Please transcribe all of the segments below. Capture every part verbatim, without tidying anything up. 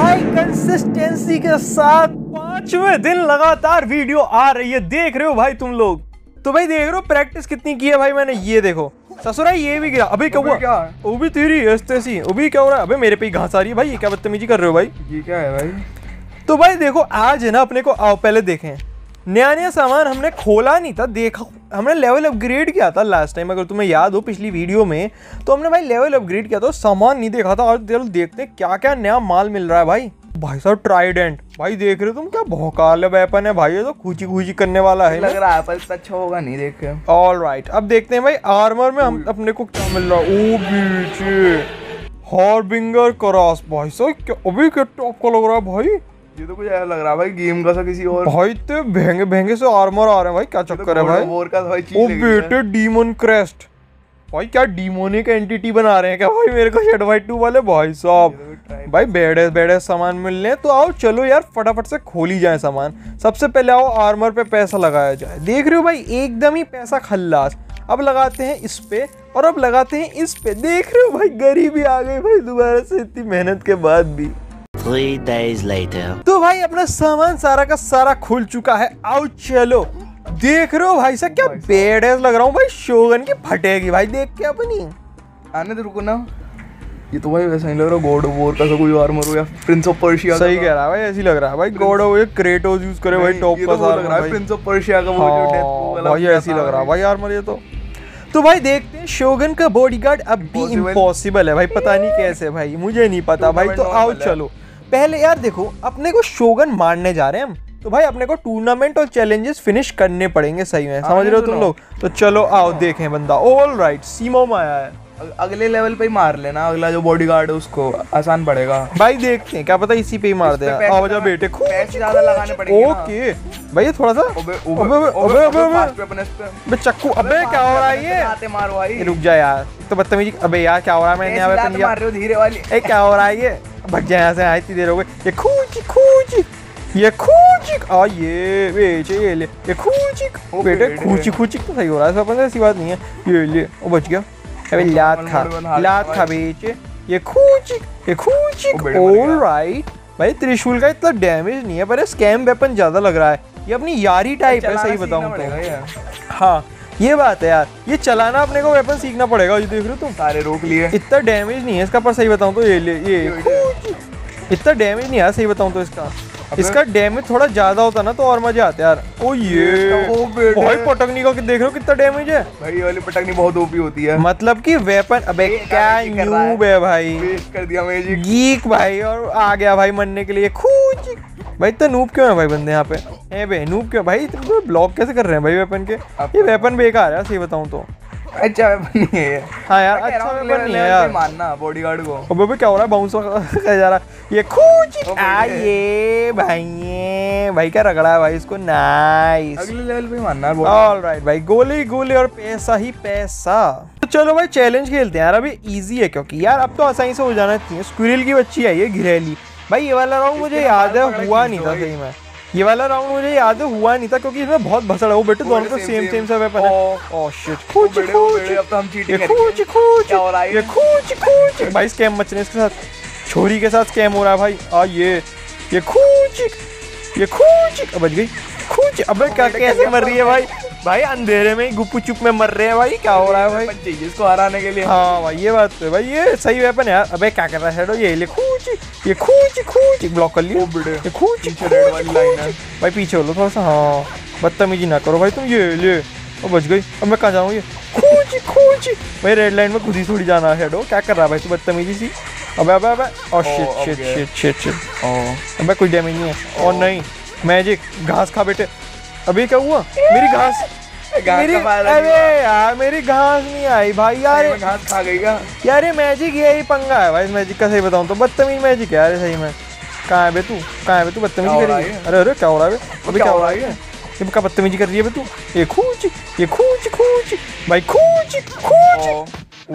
भाई कंसिस्टेंसी के साथ पांचवें दिन लगातार वीडियो आ रही है, देख रहे हो भाई तुम लोग। तो भाई देख रहे हो प्रैक्टिस कितनी की है भाई मैंने, ये देखो ससुरा ये भी गिरा। अभी क्या हुआ? वो भी तेरी ऐसी अभी क्या हो रहा है? अबे मेरे पे ही घास आ रही है भाई, ये क्या बदतमीजी कर रहे हो भाई? ये क्या है भाई? तो भाई देखो आज है ना अपने को, आओ पहले देखें, नया नया सामान हमने खोला नहीं था, देखा हमने लेवल अपग्रेड किया था लास्ट टाइम, अगर तुम्हें याद हो पिछली वीडियो में, तो हमने भाई लेवल अपग्रेड किया था, सामान नहीं देखा था। और देखते हैं क्या क्या नया माल मिल रहा है भाई। भाई साहब ट्राइडेंट, भाई देख रहे हो तुम क्या भौकाल वेपन है भाई, ये तो खूची खूची करने वाला है। लग रहा है पर अच्छा होगा नहीं, देखे। ऑल राइट, अब देखते हैं भाई आर्मर में हम अपने को क्या मिल रहा है। ओ बीचे हार्बिंगर क्रॉस, भाई साहब अभी क्या टॉप का लग रहा है भाई। ये तो कुछ ऐसा लग रहा है भाई गेम का सा किसी और। भाई तो महंगे महंगे से आर्मर आ रहे हैं भाई, क्या चक्कर है भाई। वॉर का भाई चीज ओ बेटे डीमन क्रेस्ट, भाई क्या डीमोनिक एंटिटी बना रहे हैं क्या भाई मेरे को शेड वाइट टू वाले। भाई साहब भाई बेड़े बेड़े सामान मिल रहे हैं, तो आओ चलो यार फटाफट से खोली जाए सामान। सबसे पहले आओ आर्मर पे पैसा लगाया जाए। देख रहे हो भाई एकदम ही पैसा खल्लास। अब लगाते हैं इस पे और अब लगाते हैं इस पे। देख रहे हो भाई गरीबी आ गई भाई दोबारा से इतनी मेहनत के बाद भी। Three days later. तो भाई अपना सामान सारा का सारा खुल चुका है, आओ चलो। देख रहे हो भाई साहब क्या बेडएस लग रहा हूँ भाई, शोगन की फटेगी भाई देख के अपनी। आने दे रुको ना, ये तो भाई वैसा नहीं लग रहा गॉड ऑफ वॉर का सा कोई आर्मर हो या प्रिंस ऑफ पर्शिया। सही कह रहा है भाई, ऐसी लग रहा है भाई God of War Kratos use करे भाई टॉप का सारा लग रहा है, प्रिंस ऑफ पर्शिया का वो जो डेथ वाला भाई ऐसी लग रहा है भाई आर्मर ये तो। तो भाई देखते हैं शोगन का बॉडीगार्ड अब भी इम्पॉसिबल है भाई, पता नहीं कैसे भाई, मुझे नहीं पता भाई। तो आओ चलो पहले यार देखो अपने को शोगन मारने जा रहे हैं हम, तो भाई अपने को टूर्नामेंट और चैलेंजेस फिनिश करने पड़ेंगे सही में, समझ रहे हो तुम लोग। तो चलो आओ देखें बंदा। ऑल राइट सीमो में आया है, अगले लेवल पे ही मार लेना, अगला जो बॉडीगार्ड है उसको आसान पड़ेगा भाई। देखते हैं क्या पता इसी पे ही मार दे। आओ जा बेटे, पैसे ज्यादा लगाने पड़ेंगे। ओके भाई ये थोड़ा सा अबे अबे अबे चक्कू, अबे क्या हो रहा है ये? आते मारो भाई, रुक जा यार तो बदतमीजी। अबे यार क्या हो रहा है? मैंने यहाँ पे मार रहे हो धीरे वाली। ए क्या हो रहा है ये? भग जा यहाँ से, आए इतनी देर हो गई। ये खूची खूची ये खूची आ ये बेचे ये ले ये खूची बेटे खूची खूची तो सही हो रहा है सब, ऐसी बात नहीं है। ये ले वो बच गया। अबे लात खा लात खा बेचे ये खूची ये खूची। ऑल राइट भाई त्रिशूल का इतना डैमेज नहीं है पर स्कैम वेपन ज्यादा लग रहा है, ये अपनी यारी टाइप है सही बताऊं तो। हाँ ये बात है यार, ये चलाना अपने को वेपन सीखना पड़ेगा। ये देख रहे हो तुम सारे रोक लिए, इतना डैमेज नहीं है इसका पर सही बताऊं तो ये ले ये इतना डैमेज नहीं है सही बताऊं तो इसका इसका डैमेज थोड़ा ज्यादा होता ना तो और मजे आते यार। ओ ये भाई पटकनी का देख रहे हो कितना डैमेज है भाई, ये वाली पटकनी बहुत ओपी होती है, मतलब कि वेपन। अबे क्या न्यूब है भाई, वेस्ट कर दिया मैजिक गीक भाई, और आ गया भाई मरने के लिए खूच। भाई इतना नूब क्यों है भाई बंदे यहाँ पे? है बे नूब क्यों भाई? तुम ब्लॉक कैसे कर रहे हैं भाई वेपन के? ये वेपन बेकार है सही बताऊं तो। अच्छा वेपन नहीं है ये। हाँ यार अच्छा वेपन नहीं है यार, मानना बॉडीगार्ड को। अबे अबे क्या हो रहा है? बाउंस जा रहा है ये खूच। आ ये भाई ये भाई क्या रगड़ा है भाई इसको, नाइस। अगले लेवल पे मानना। ऑल राइट भाई गोली गोली और पैसा ही पैसा। तो चलो भाई चैलेंज खेलते हैं यार, अभी इजी है क्योंकि यार अब तो आसानी से हो जाना चाहिए। स्क्विरल की बच्ची है ये घिरेली भाई, ये वाला राउंड मुझे याद है हुआ नहीं था सही में, ये वाला राउंड मुझे याद है हुआ नहीं था क्योंकि इसमें बहुत भसड़ है। वो बेटे दोनों पे सेम सेम सा वेपन है। ओह शिट खूच खूच, अब तो हम चीटिंग ये खूच खूच ये खूच खूच भाई स्कैम मचने इसके साथ, छोरी के साथ स्कैम हो रहा है भाई। आ ये ये खूच ये खूच बच गई खूच। अबे क्या कैसे मर रही है भाई? भाई अंधेरे में ही गुप्पू चुप में मर रहे हैं भाई, क्या हो रहा है भाई? इसको हराने के लिए। हाँ भाई ये बात है भाई, ये सही वेपन है यार। अबे क्या कर रहा है शेडो? ये ले खूच ये खूच खूच ब्लॉक कर लिया ये खूच रेड वाली लाइन है भाई, पीछे हो लो थोड़ा सा। हाँ बदतमीजी ना करो भाई तुम। ये ले वो बच गई। अब मैं कहाँ जाऊँ? ये खूच खूच भाई रेड लाइन में खुद ही थोड़ी जाना है शेडो, क्या कर रहा है भाई तू बदतमीजी सी? अबे अबे अबे oh shit shit shit shit shit oh अबे कोई डैमेज नहीं है। और नहीं मैजिक घास खा बेटे। अभी क्या हुआ? मेरी घास मेरी अरे यार मेरी घास नहीं आई भाई यार, घास खा गई क्या यार? ये मैजिक यही पंगा है भाई इस मैजिक का सही बताऊं तो, बदतमीज मैजिक है यार सही में। कहाँ है बे तू? कहाँ है बे तू? बदतमीजी कर रही है? अरे अरे क्या हो रहा है बे? अभी क्या हो रहा है? ये क्या बदतमीजी कर रही है बे तू? ये खूच ये खूच खूच भाई खूच खूच।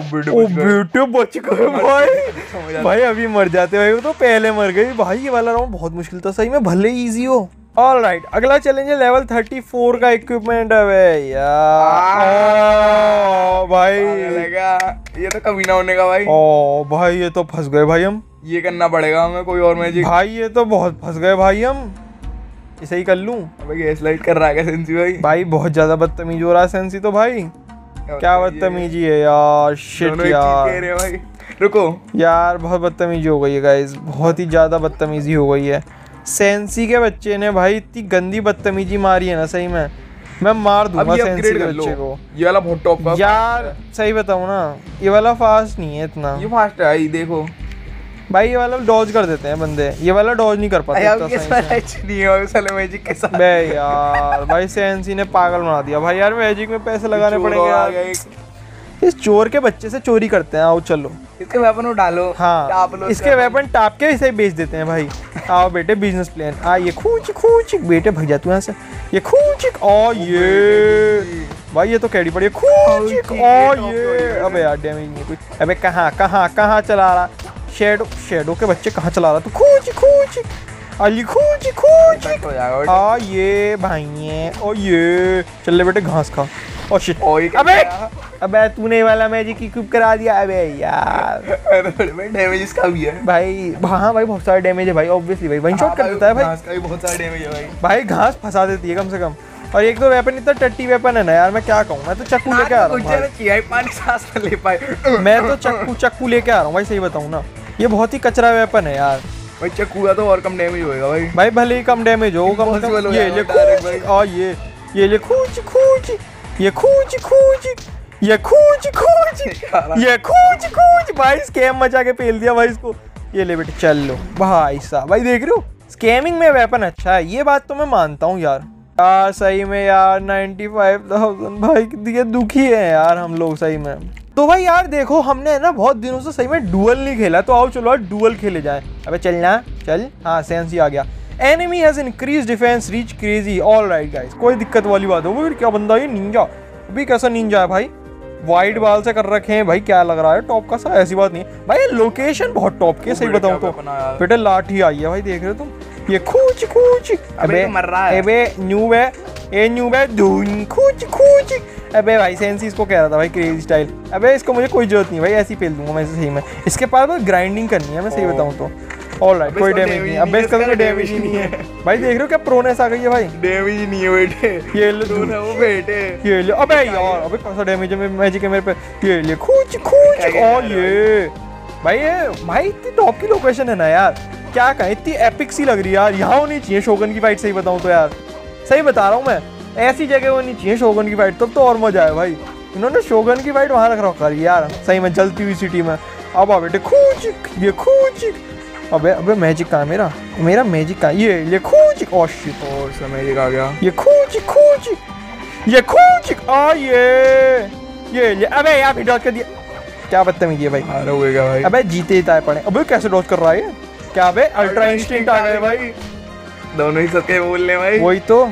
ओ बेटे बच गए भाई, भाई अभी मर जाते भाई, वो तो पहले मर गई भाई। ये वाला राउंड बहुत मुश्किल था सही में, भले ही इजी हो। ऑल राइट अगला चैलेंज है लेवल थर्टी फोर का इक्विपमेंट है यार। भाई ये तो कभी ना होने का भाई। ओ भाई ये तो फंस गए भाई हम। ये करना पड़ेगा हमें कोई और मैजिक। भाई ये तो बहुत फंस गए भाई हम। इसे ही कर लूं। अबे गैस लाइट कर रहा है क्या सेंसी भाई? भाई बहुत ज्यादा बदतमीज हो रहा है सेंसी तो भाई। क्या बदतमीजी है यार, शिट यार। कह रहे हैं भाई रुको यार बहुत बदतमीजी हो गई है गाइस, बहुत ही ज्यादा बदतमीजी हो गई है। सेंसी के बच्चे ने भाई इतनी गंदी बदतमीजी मारी है ना, सही में मैं मार दूंगा सेंसी के बच्चे को। ये वाला बहुत टॉप का यार सही बताऊं ना, ये वाला फास्ट नहीं है इतना। ये फास्ट है भाई, देखो भाई ये वाला डॉज कर देते हैं बंदे, ये वाला डॉज नहीं कर पाते इतना सही से। नहीं है साले मैजिक के साथ। बे यार भाई सेंसी ने पागल बना दिया भाई। यार मैजिक में पैसे लगाने पड़ेंगे यार। इस चोर के बच्चे से चोरी करते हैं। आओ चलो इसके वेपन को डालो। हाँ टाप लो इसके वेपन टाप के इसे बेच देते हैं भाई। आओ बेटे बिजनेस प्लान। आ ये खूच खूच बेटे भाग जा तू यहाँ से। ये खूच और ये भाई ये तो कैडी पड़ी है खूच और ये। अबे यार डैमेज नहीं कुछ। अबे कहाँ कहाँ कहाँ चला रहा शेडो शेडो के बच्चे कहाँ चला रहा तू? खूच खूच अली खूच खूच आ ये भाई ये और ये चल ले बेटे घास खा। और शिट अबे अबे तूने वाला मैजिक इक्विप करा दिया। अबे यार डैमेज इसका भी है भाई। हाँ भाई बहुत सारा डैमेज है भाई, ऑब्वियसली भाई वन शॉट कर देता है भाई। घास का भी बहुत सारा डैमेज है भाई। भाई घास फंसा देती है कम से कम। और एक तो वेपन इतना टट्टी वेपन है ना यार, मैं क्या कहूँ। मैं तो चक्कू लेके आ रहा हूँ पानी सांस न ले पाए। मैं तो चक्कू चक्कू लेके आ रहा हूँ भाई, सही बताऊँ ना ये बहुत ही कचरा वेपन है यार। भाई चक्कू का तो और कम डैमेज होएगा भाई। भाई भले ही कम डैमेज हो कम से कम। ये ले खूच और ये ये ले खूच खूच ये खूच खूच ये खूच खूच ये खूच खूच। भाई स्कैम मचा के फेल दिया भाई इसको। ये ले बेटे चल लो भाई साहब। भाई देख रहे हो स्कैमिंग में वेपन अच्छा है, ये बात तो मैं मानता हूँ यार। यार सही में यार नाइन्टी फाइव थाउजेंड भाई ये दुखी है यार हम लोग सही में। तो भाई यार देखो हमने ना बहुत दिनों से सही में डुअल नहीं खेला, तो आओ चलो यार डुअल खेले जाए। अबे चलना चल। हाँ सेंसी आ गया। Enemy has increase defence reach crazy. All right guys कोई दिक्कत वाली बात है। वो क्या बंदा ये निंजा अभी कैसा निंजा है भाई, वाइट बाल से कर रखे हैं भाई, क्या लग रहा है टॉप का सा। ऐसी बात नहीं है भाई, लोकेशन बहुत टॉप की सही बताऊं तो। बेटे लाठी आई है भाई देख रहे हो तुम। ये खूच खूच अबे मर रहा है। अबे न्यूब है ए न्यूब है धून खूच खूच। अबे भाई सेंसी इसको कह रहा था भाई क्रेजी स्टाइल। अबे इसको मुझे कोई जरूरत नहीं भाई, ऐसे ही फेल दूंगा मैं सही में। इसके पास बस ग्राइंडिंग करनी है मैं सही बताऊं तो। ऑल राइट कोई डैमेज नहीं। अबे इसका तो डैमेज ही नहीं है भाई। देख रहे हो क्या प्रोनेस आ गई है भाई। डैमेज ही नहीं है बेटे। ये लो है वो बेटे। ये ले अबे यार अबे कौन सा डैमेज है मैजिक है मेरे पे। ये ले खूच खूच और ये भाई ये भाई इतनी टॉप की लोकेशन है ना यार, क्या कहें इतनी एपिक सी लग रही है यार। यहाँ होनी चाहिए शोगन की फाइट सही बताऊं तो यार, सही बता रहा हूँ मैं। ऐसी जगह होनी चाहिए शोगन की फाइट, तब तो और मजा है भाई। इन्होंने शोगन की फाइट वहाँ रख रखा है यार सही में जलती हुई सिटी में। अब आ बेटे खूच ये खूच। अबे अबे मैजिक कहाँ मेरा मेरा मैजिक कहाँ। ये ये खूच और शिट और सा मैजिक आ गया। ये खूच खूच ये खूच आ ये ये ये अबे यार भी डॉज कर दिया। क्या बदतमीजी है भाई। हारा हुएगा भाई। अबे जीते ही ताए पड़े। अबे कैसे डॉज कर रहा है क्या। अबे अल्ट्रा इंस्टिंक्ट आ गए भाई। दोनों ही सत्य बोल रहे भाई। वही तो।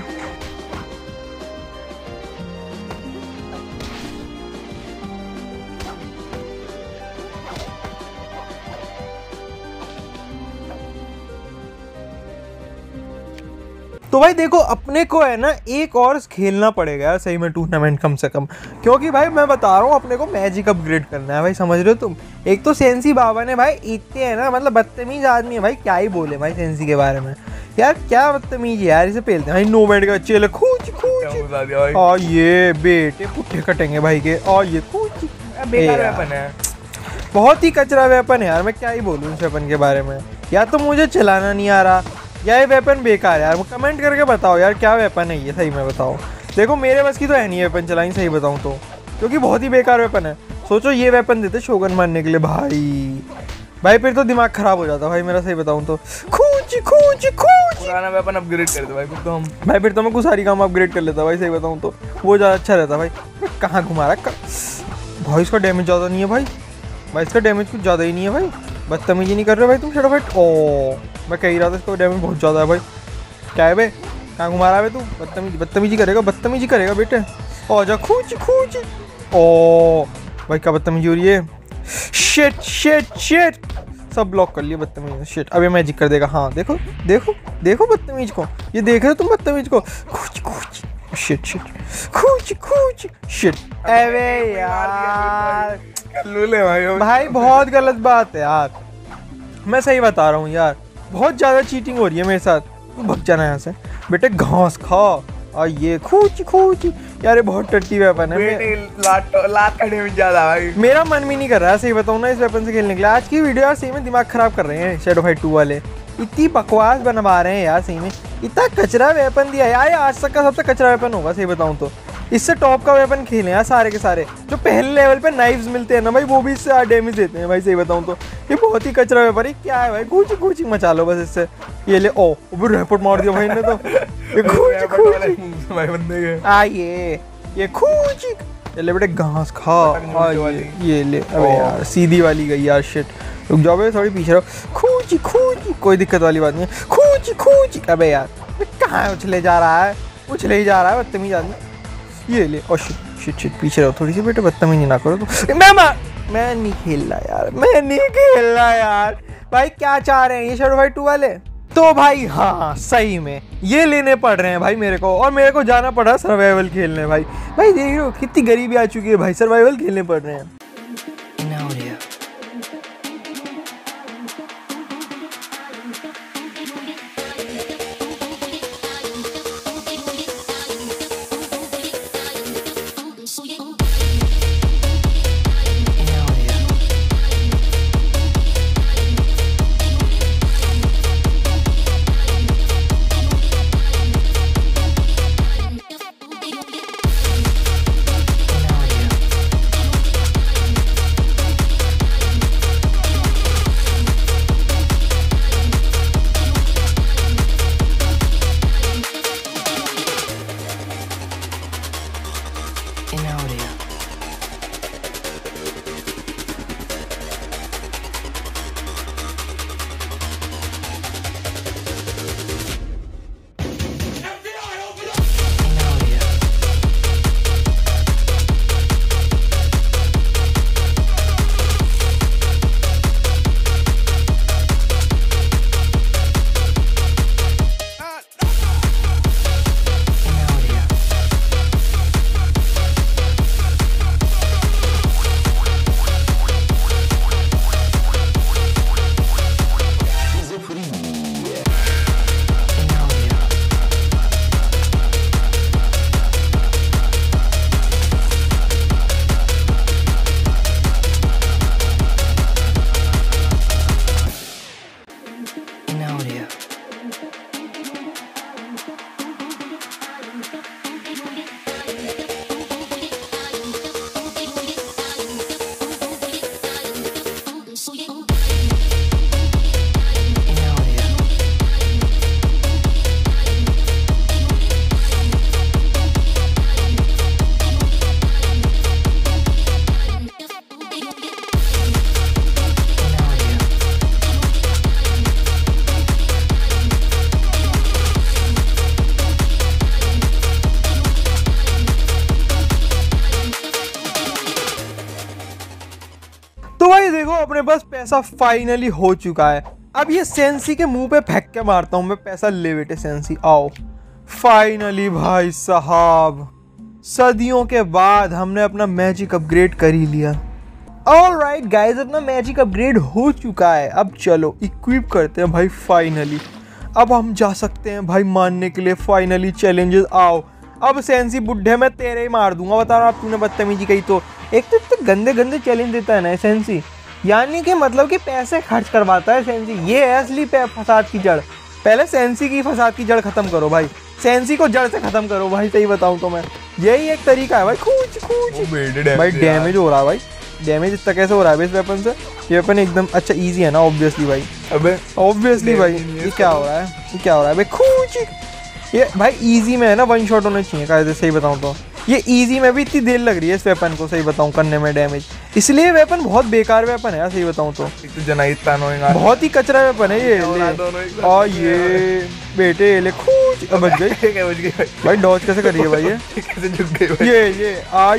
तो भाई देखो अपने को है ना एक और खेलना पड़ेगा यार सही में टूर्नामेंट कम से कम, क्योंकि भाई मैं बता रहा हूँ अपने को मैजिक अपग्रेड करना है भाई, समझ रहे हो तुम। एक तो सेंसी बाबा ने भाई इतने है ना मतलब बदतमीज आदमी है भाई, क्या ही बोले भाई सेंसी के बारे में यार, क्या बदतमीज है यार। इसे पेलते हैं भाई नोमैड के बच्चे खूच खूच और ये बेटे पुट्ठे कटेंगे भाई के। और ये खूच बेकार वेपन है, बहुत ही कचरा वेपन है यार। मैं क्या ही बोलूँ इस वेपन के बारे में। या तो मुझे चलाना नहीं आ रहा या ये वेपन बेकार है यार। वो कमेंट करके बताओ यार क्या वेपन है ये सही में बताओ। देखो मेरे बस की तो है नहीं वेपन चलानी सही बताऊँ तो, क्योंकि बहुत ही बेकार वेपन है। सोचो ये वेपन देते शोगन मारने के लिए भाई भाई फिर तो दिमाग खराब हो जाता भाई मेरा सही बताऊँ तो। खूच खूच खूच पुराना वेपन अपग्रेड कर दो भाई फिर तो हम भाई फिर तो मैं कुछ सारी काम अपग्रेड कर लेता भाई सही बताऊँ तो, वो ज़्यादा अच्छा रहता भाई। कहाँ घुमा रहा है भाई, इसका डैमेज ज़्यादा नहीं है भाई भाई इसका डैमेज कुछ ज़्यादा ही नहीं है भाई। बदतमीजी नहीं कर रहे भाई तुम शट फाइट। ओ मैं कह ही रहा था इसका डैमेज बहुत ज़्यादा है भाई। क्या है बे कहाँ घुमा रहा है तू। बदतमीजी बदतमीजी करेगा बदतमीजी करेगा बेटे। ओ जा खूच खूच। ओ भाई क्या बदतमीजी हो रही है। शिट शिट शिट सब ब्लॉक कर लिया बदतमीज। शिट अबे मैजिक कर देगा। हाँ देखो देखो देखो बदतमीज को, ये देख रहे हो तुम बदतमीज को। खूच खूच शिट शिट खूच खूच शिट। अबे यार लूले भाई भाई बहुत गलत बात है यार। मैं सही बता रहा हूँ यार, बहुत ज़्यादा चीटिंग हो रही है मेरे साथ। तू भग जाना यहाँ से बेटे, घास खा। और ये खूची खूची यार, ये बहुत टट्टी वेपन है। बेटे लात लात का डैमेज ज्यादा भाई। मेरा मन भी नहीं कर रहा है सही बताऊँ ना इस वेपन से खेलने के लिए। आज की वीडियो यार सही में दिमाग खराब कर रहे हैं शैडो फाइट टू वाले। इतनी बकवास बनवा रहे हैं यार सही में, इतना कचरा वेपन दिया यार। आज तक का सबसे कचरा वेपन होगा सही बताऊँ तो। इससे टॉप का वेपन खेले यार सारे के सारे। जो पहले लेवल पे नाइफ्स मिलते हैं ना भाई, वो भी इससे डैमेज देते हैं भाई सही बताऊँ तो। ये बहुत ही कचरा वेपन है। क्या है भाई, कूची कूची मचा लो बस इससे। ये ले, ओ वो रैपट मार दिया भाई ने तो। ये कूची कूची भाई बंदे के आ ये ये कूची। चले बेटे घास खा। आ ये ये ले, अबे यार सीधी वाली गई यार, शिट। रुक जाओ भाई, थोड़ी पीछे रहो। खूची खूची, कोई दिक्कत वाली बात नहीं है। खूची खूची, अबे यार कहाँ उछले जा रहा है, उछले ही जा रहा है बदतमीज आदमी। ये ले, और शिट शिट शिट, पीछे रहो थोड़ी सी बेटे, बदतमीजी ना करो तो। मैं मैं मैं नहीं खेल रहा यार, मैं नहीं खेल रहा यार। भाई क्या चाह रहे हैं ये शैडो फाइट टू वाले? तो भाई हाँ सही में ये लेने पड़ रहे हैं भाई मेरे को, और मेरे को जाना पड़ा सर्वाइवल खेलने भाई। भाई देख लो कितनी गरीबी आ चुकी है भाई, सर्वाइवल खेलने पड़ रहे हैं। तो भाई देखो अपने पास पैसा फाइनली हो चुका है। अब ये सेंसी के मुंह पे फेंक के मारता हूँ मैं, पैसा ले बेटे सेंसी आओ। फाइनली भाई साहब सदियों के बाद हमने अपना मैजिक अपग्रेड कर ही लिया। ऑलराइट गाइस, अपना मैजिक अपग्रेड हो चुका है। अब चलो इक्विप करते हैं भाई फाइनली। अब हम जा सकते हैं भाई मारने के लिए फाइनली। चैलेंजेस आओ। अब सेंसी बुढ़े मैं तेरे ही मार दूंगा, बता रहा हूँ। तूने बदतमीजी कही तो। एक तो इतने गंदे गंदे चैलेंज देता है ना सेंसी, यानी कि मतलब कि पैसे खर्च करवाता है सेंसी। ये है असली फसाद की जड़। पहले सेंसी की फसाद की जड़ खत्म करो भाई, सेंसी को जड़ से खत्म करो भाई। सही बताऊं तो मैं, यही एक तरीका है भाई। खूच खूच भाई, डैमेज हो रहा है भाई। डैमेज इतना कैसे हो रहा है इस वेपन से? ये वेपन एकदम अच्छा इजी है ना ऑब्वियसली भाई। अबे ऑब्वियसली भाई, ये क्या हो रहा है, ये क्या हो रहा है भाई? खूच ये भाई इजी में है ना, वन शॉट होना चाहिए कायदे। सही बताऊं तो ये इजी में भी इतनी देर लग रही है इस वेपन को सही बताऊं करने में डैमेज, इसलिए वेपन बहुत बेकार वेपन है सही बताऊं तो। बहुत ही कचरा वेपन है ये। और ये बेटे ले खूच, बच गई भाई। डॉज कैसे करिए भाई ये? कैसे झुक गई ये ये आ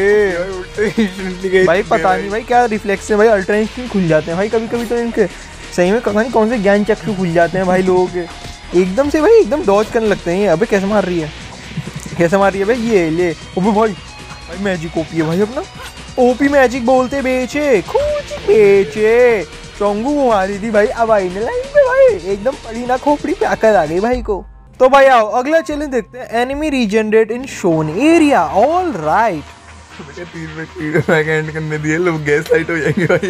ये भाई पता नहीं भाई क्या रिफ्लेक्स है भाई। अल्ट्रा इंस्टिंक्ट खुल जाते हैं भाई कभी कभी तो इनके, सही में पता नहीं कौन से ज्ञान चक्षु खुल जाते हैं भाई लोगों के एकदम से भाई, एकदम डॉज करने लगते हैं। अबे कैसे मार रही है, कैसे मार रही है भाई? ये ले ओपी भाई, भाई मैजिक ओपी है भाई अपना। ओपी मैजिक बोलते बेचे, खूच बेचे चोंगू को मारी थी भाई। अब आई लाइन पे भाई एकदम पड़ी ना खोपड़ी पे अकल आ गई भाई को। तो भाई आओ अगला चैलेंज देखते हैं। Enemy regenerate in shown area. All right तीन मिनट एंड करने दिए, लोग गैस लाइट हो जाएंगे भाई।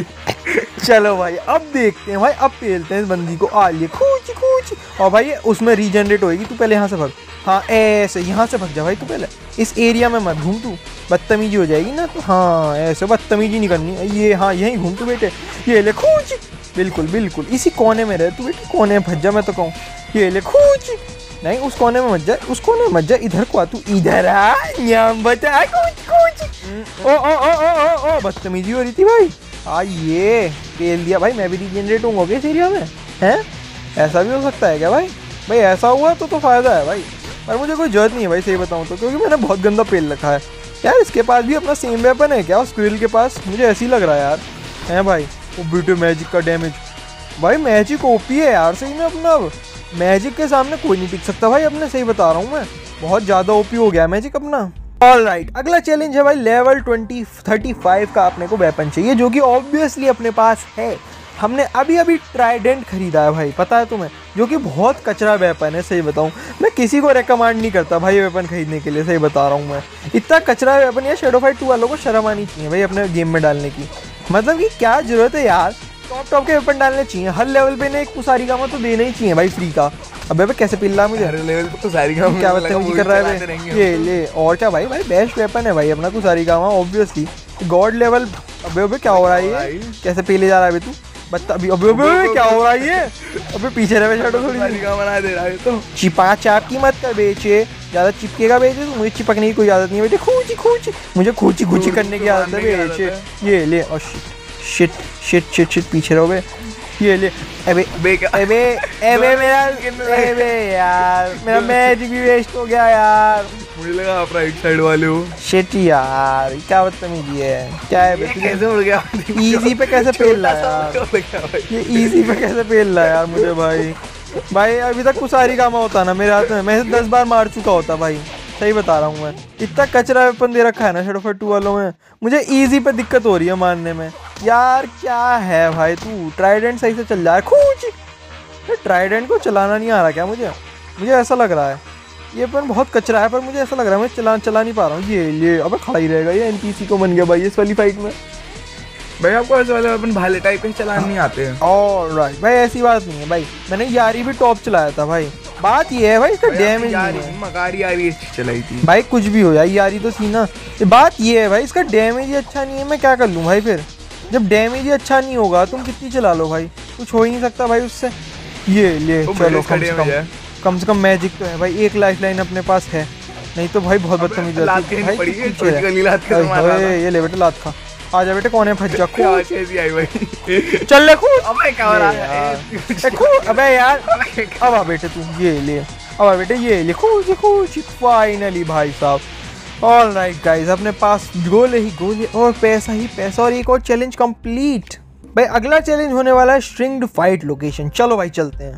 चलो भाई अब देखते हैं भाई, अब पेलते हैं इस बंदी को। आ लिए खूच खूच, और भाई उसमें रीजनरेट होएगी। तू पहले यहाँ से भाग, हाँ ऐसे यहाँ से भाग जा भाई। तू पहले इस एरिया में मत घूम, तू बदतमीजी हो जाएगी ना। तो हाँ ऐसे बदतमीजी नहीं करनी। ये हाँ यहीं घूम तू बेटे। ये ले खूच, बिल्कुल बिल्कुल इसी कोने में रहे तू बेटे। कोने में भज जा मैं तो कहूँ। ये ले खूच, नहीं उस कोने में मत जा, उस कोने में मत जा, इधर को आ। तू इधर आ, यहाँ बता कुछ कुछ। ओ ओ ओ ओ ओ ओ बदतमीजी हो रही थी भाई। आ ये पेल दिया भाई। मैं भी रीजनरेट हूँ इस एरिया में, हैं? ऐसा भी हो सकता है क्या भाई? भाई ऐसा हुआ तो तो फायदा है भाई, पर मुझे कोई जरूरत नहीं है भाई सही बताऊँ तो, क्योंकि मैंने बहुत गंदा पेल रखा है यार। इसके पास भी अपना सेम वेपन है क्या स्क्विरल के पास? मुझे ऐसे ही लग रहा है यार, है भाई। वो ब्यूटी मैजिक का डैमेज भाई, मैजिक ओपी है यार सही में अपना। अब मैजिक के सामने कोई नहीं टिक सकता भाई अपने, सही बता रहा हूँ मैं। बहुत ज़्यादा ओपी हो गया मैजिक अपना। All right right. अगला चैलेंज है भाई लेवल ट्वेंटी थर्टी फाइव का अपने को वेपन चाहिए, जो कि ऑब्वियसली अपने पास है। हमने अभी अभी ट्राइडेंट खरीदा है भाई, पता है तुम्हें, जो कि बहुत कचरा वेपन है सही बताऊं। मैं किसी को रेकमेंड नहीं करता भाई वेपन खरीदने के लिए, सही बता रहा हूं मैं। इतना कचरा वेपन या शैडो फाइट टू वालों को शर्म आनी चाहिए भाई अपने गेम में डालने की। मतलब कि क्या जरूरत है यार, टॉप टॉप के वेपन डालने चाहिए हर लेवल पे। ने एक कुसारी का तो देना ही चाहिए भाई फ्री का। अबे कैसे पिल रहा मुझे, हर लेवल पे कुसारी का क्या बदतमीजी कर रहा है भाई। ये ले और क्या भाई, भाई बेस्ट वेपन है भाई अपना कुसारी का ऑब्वियसली गॉड लेवल। अबे अबे क्या हो रहा है ये, कैसे पीले जा रहा है अभी तू बता। अभी अबे अबे क्या हो रहा है ये, अबे पीछे रहे शैडो थोड़ी बना दे रहा है। तो चिपा चाप की मत कर बेचे, ज्यादा चिपकेगा बेचे तो। मुझे चिपकने की कोई आदत नहीं है बेटे। खूची खूची, मुझे खूची खूची करने की आदत है बेचे। ये ले और शिट शिट शिट शिट पीछे रहो बे। ये ले अबे अबे अबे मेरा अबे यार मेरा मैजिक भी वेस्ट हो गया यार। मुझे लगा आप राइट साइड वाले हो। शिट यार क्या बदतमीजी है, क्या है बे? कैसे उड़ गया? इजी पे कैसे पेल रहा यार, ये इजी पे कैसे पेल रहा यार मुझे भाई। भाई अभी तक कुसारी कामा होता ना मेरे हाथ में, मैं दस बार मार चुका होता भाई, सही बता रहा हूँ मैं। इतना कचरा वेपन दे रखा है ना शैडो फाइट टू वालों में, मुझे इजी पे दिक्कत हो रही है मारने में यार। क्या है भाई तू, ट्राइडेंट सही से चल रहा है। खूच, ट्राइडेंट को चलाना नहीं आ रहा क्या मुझे? मुझे ऐसा लग रहा है ये वेपन बहुत कचरा है, पर मुझे ऐसा लग रहा है मैं चला चला नहीं पा रहा हूँ। ये ये अब खड़ा ही रहेगा ये। एनपीसी को बन गया भाई इस वाली फाइट में। भाई आपको ऐसे वाले वेपन भाले टाइप के चलाने नहीं आते हैं? ऑलराइट भाई ऐसी बात नहीं है भाई, मैंने यारी भी टॉप चलाया था भाई। बात ये है भाई इसका डैमेज नहीं है। मकारी यारी अच्छी चलाई थी भाई, कुछ भी हो यार यारी तो थी ना। बात ये है भाई इसका डैमेज ही अच्छा नहीं है। मैं क्या कर लूँ भाई फिर, जब डैमेज ही अच्छा नहीं होगा तुम कितनी चला लो भाई, कुछ हो ही नहीं सकता भाई उससे। ये ले चलो कम से कम कम से कम मैजिक तो है भाई। एक लाइफ लाइन अपने पास है, नहीं तो भाई बहुत बदतमीजी है भाई। ये ले बेटे लात खा, आ जा बेटे कोने फंस जा। चल ले खूब, अबे क्या हो रहा है? खूब अबे यार अब आ बेटे तू। ये ले अब आ बेटे, ये ले खूब खूब फाइनली भाई साहब। ऑल राइट गाइज, अपने पास गोले ही गोले और पैसा ही पैसा, और एक और चैलेंज कंप्लीट। भाई अगला चैलेंज होने वाला है स्ट्रिंग्ड फाइट लोकेशन। चलो भाई चलते हैं।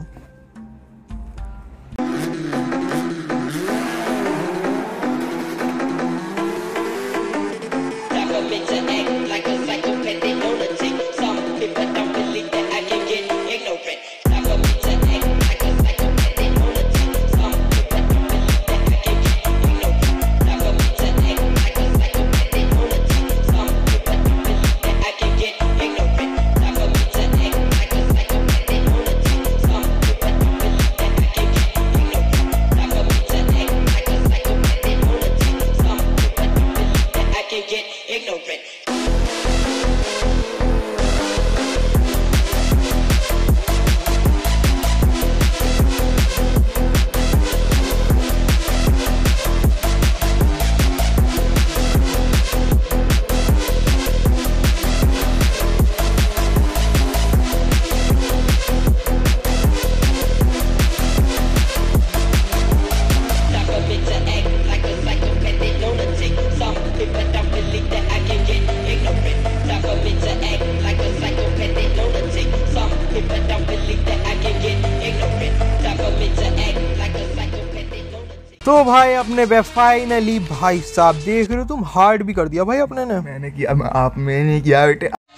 तो भाई अपने वे फाइनली भाई साहब देख रहे हो तुम, हार्ड भी कर दिया भाई अपने ने। मैंने किया, आप मैंने किया बेटे।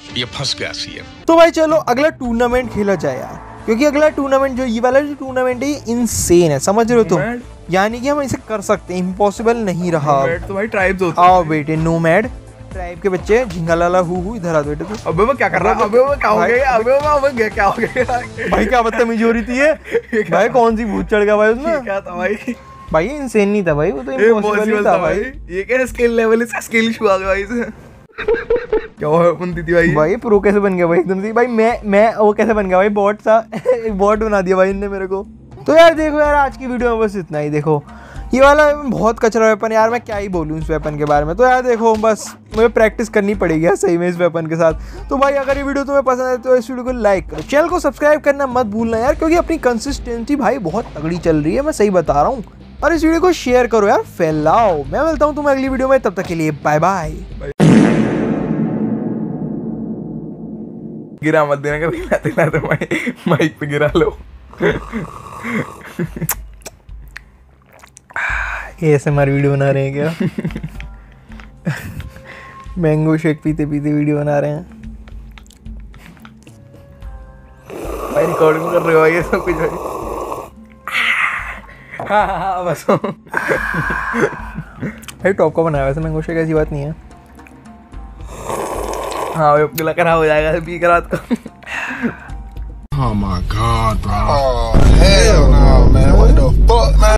ये फंस गया सीएम। तो भाई चलो अगला टूर्नामेंट खेला जाए यार, क्योंकि अगला टूर्नामेंट जो ये वाला जो टूर्नामेंट है इनसेन है, समझ रहे हो तुम? यानी कि हम इसे कर सकते हैं, इम्पॉसिबल नहीं रहा। तो भाई ट्राइब्स होते हैं। आओ बेटे नोमैड ट्राइब के बच्चे, झिंगालाला हु हु इधर आ बेटे तू। अबे वो क्या कर रहा है? अबे वो क्या हो गया? अबे वो अबे क्या हो गया? भाई क्या बदतमीजी हो रही थी ये? भाई कौन सी भूत चढ़ गया भाई उसमें? क्या था भाई? भाई ये इंसेन नहीं था भाई, वो तो इम्पॉसिबल ही था भाई। ये क्या स्किल लेवल, इसका स्किल इशू आ गया भाई इसे। क्या हुआ बनती थी भाई? भाई प्रो कैसे बन गया भाई एकदम से? भाई मैं मैं वो कैसे बन गया भाई? बॉट सा एक बॉट बना दिया भाई इनने मेरे को। तो यार देखो यार आज की वीडियो में बस इतना ही। देखो ये वाला बहुत कचरा वेपन यार, मैं क्या ही बोलूँ इस वेपन के बारे में। तो यार देखो बस मुझे प्रैक्टिस करनी पड़ेगी यार सही में इस वेपन के साथ। तो भाई अगर ये वीडियो तुम्हें पसंद आए तो इस वीडियो को लाइक करो, चैनल को सब्सक्राइब करना मत भूलना यार, क्योंकि अपनी कंसिस्टेंसी भाई बहुत तगड़ी चल रही है, मैं सही बता रहा हूँ। और इस वीडियो को शेयर करो यार, फैलाओ। मैं मिलता हूँ तुम्हें अगली वीडियो में, तब तक के लिए बाय बाय। गिरा मत देना कभी, लाते लाते माइक पे गिरा लो। ये ऐसे हमारी वीडियो बना रहे हैं क्या? मैंगो शेक पीते पीते वीडियो बना रहे हैं भाई। रिकॉर्डिंग कर रहे हो ये सब कुछ भाई। हाँ हाँ हाँ बस। भाई टॉप का बनाया वैसे मैंगो शेक, ऐसी बात नहीं है। हाँ भाई गला खराब हो जाएगा पी कर रात को। Oh my God, bro. Oh, hell no, man. What the fuck, man?